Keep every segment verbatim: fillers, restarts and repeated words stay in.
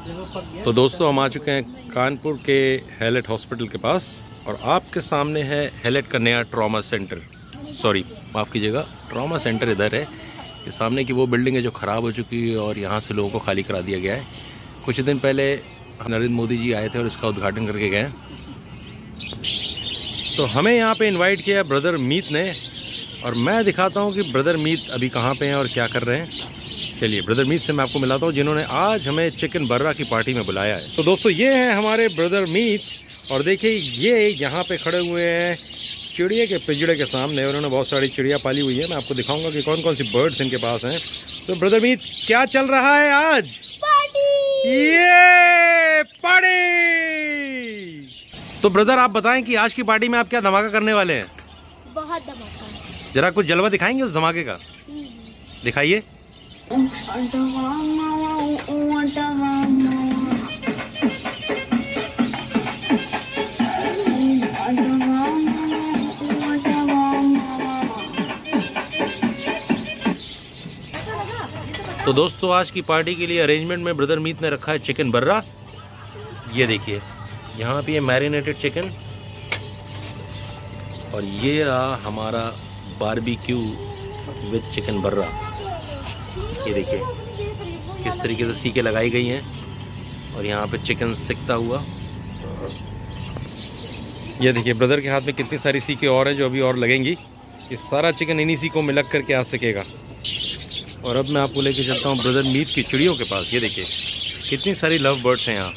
तो दोस्तों हम आ चुके हैं कानपुर के हैलेट हॉस्पिटल के पास और आपके सामने है हैलेट का नया ट्रॉमा सेंटर। सॉरी माफ़ कीजिएगा, ट्रॉमा सेंटर इधर है। ये सामने की वो बिल्डिंग है जो ख़राब हो चुकी है और यहाँ से लोगों को खाली करा दिया गया है। कुछ दिन पहले नरेंद्र मोदी जी आए थे और इसका उद्घाटन करके गए। तो हमें यहाँ पे इनवाइट किया ब्रदर मीत ने और मैं दिखाता हूँ कि ब्रदर मीत अभी कहाँ पे हैं और क्या कर रहे हैं। चलिए ब्रदर मीत से मैं आपको मिलाता हूँ जिन्होंने आज हमें चिकन बर्रा की पार्टी में बुलाया है। तो दोस्तों ये हैं हमारे ब्रदर मीत और देखिए ये यहाँ पे खड़े हुए हैं चिड़िया के पिंजड़े के सामने। उन्होंने बहुत सारी चिड़िया पाली हुई है। मैं आपको दिखाऊंगा कि कौन कौन सी बर्ड्स इनके पास हैं। तो ब्रदर मीत क्या चल रहा है आज? पार्टी। ये पार्टी। तो ब्रदर आप बताएं कि आज की पार्टी में आप क्या धमाका करने वाले हैं? बहुत धमाका। जरा कुछ जलवा दिखाएंगे उस धमाके का, दिखाइए। तो दोस्तों आज की पार्टी के लिए अरेंजमेंट में ब्रदर मीत ने रखा है चिकन बर्रा। ये देखिए यहाँ पे ये मैरिनेटेड चिकन और ये रहा हमारा बारबेक्यू विद चिकन बर्रा। ये देखिए किस तरीके से सीके लगाई गई हैं और यहाँ पे चिकन सिकता हुआ। ये देखिए ब्रदर के हाथ में कितनी सारी सीके और हैं जो अभी और लगेंगी। ये सारा चिकन इन्हीं सीकों में लग करके आ सकेगा। और अब मैं आपको लेके चलता हूँ ब्रदर मीत की चिड़ियों के पास। ये देखिए कितनी सारी लव बर्ड्स हैं यहाँ।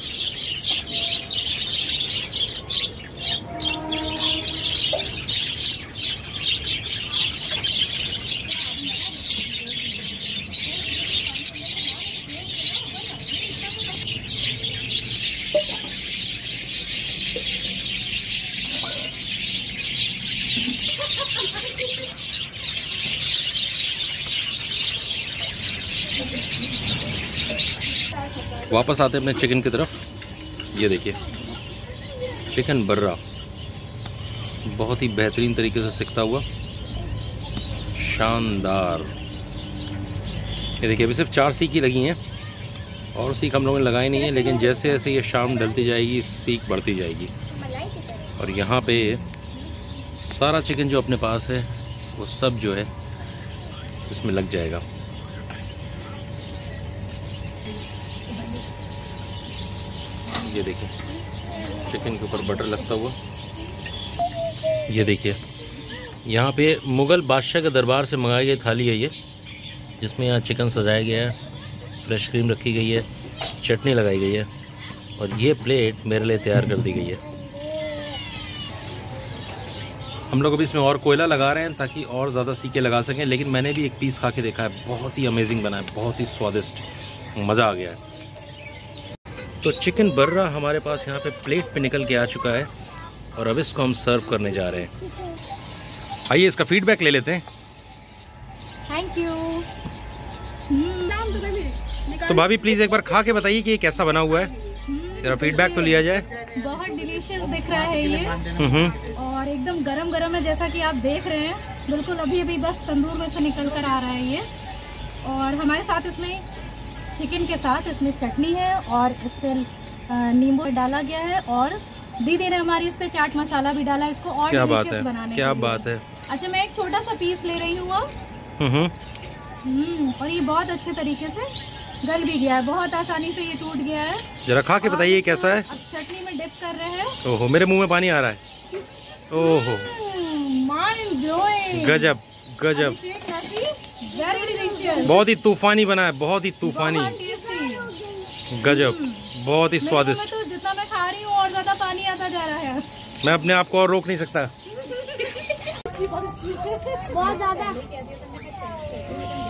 वापस आते हैं अपने चिकन की तरफ। ये देखिए चिकन बर्रा बहुत ही बेहतरीन तरीके से सिकता हुआ, शानदार। ये देखिए अभी सिर्फ चार सीख ही लगी हैं और सीख हम लोगों ने लगाई नहीं है, लेकिन जैसे जैसे ये शाम ढलती जाएगी सीख बढ़ती जाएगी। और यहाँ पे सारा चिकन जो अपने पास है वो सब जो है इसमें लग जाएगा। ये देखिए चिकन के ऊपर बटर लगता हुआ। ये देखिए यहाँ पे मुग़ल बादशाह के दरबार से मंगाई गई थाली है ये, जिसमें यहाँ चिकन सजाया गया है, फ्रेश क्रीम रखी गई है, चटनी लगाई गई है और ये प्लेट मेरे लिए तैयार कर दी गई है। हम लोग अभी इसमें और कोयला लगा रहे हैं ताकि और ज़्यादा सीके लगा सकें, लेकिन मैंने भी एक पीस खा के देखा है, बहुत ही अमेजिंग बना है, बहुत ही स्वादिष्ट, मज़ा आ गया है। तो चिकन बर्रा हमारे पास यहाँ पे प्लेट पे निकल के आ चुका है और अब इसको हम सर्व करने जा रहे हैं। आइए इसका फीडबैक ले लेते हैं। Thank you. तो भाभी प्लीज़ एक बार खा के बताइए कि ये कैसा बना हुआ है, जरा फीडबैक तो लिया जाए। बहुत डिलीशियस दिख रहा है ये और एकदम गरम गरम है, जैसा कि आप देख रहे हैं। बिल्कुल अभी अभी बस तंदूर में से निकल कर आ रहा है ये। और हमारे साथ इसमें चिकन के साथ इसमें चटनी है और इस पर नींबू डाला गया है और दीदी ने हमारी इस पे चाट मसाला भी डाला है इसको और डिलीशियस बनाने क्या बात है। अच्छा मैं एक छोटा सा पीस ले रही हूँ हम्म और ये बहुत अच्छे तरीके से गल भी गया है, बहुत आसानी से ये टूट गया है। जरा खा के बताइए कैसा है। अब चटनी में डिप कर रहे हैं। ओहो मेरे मुंह में पानी आ रहा है। ओहो माइंड ब्लोइंग, गजब गजब, बहुत ही तूफानी बना है, बहुत ही तूफानी, गजब, बहुत ही स्वादिष्ट। तो जितना मैं खा रही हूँ और ज्यादा पानी आता जा रहा है। मैं अपने आप को और रोक नहीं सकता। बहुत ज्यादा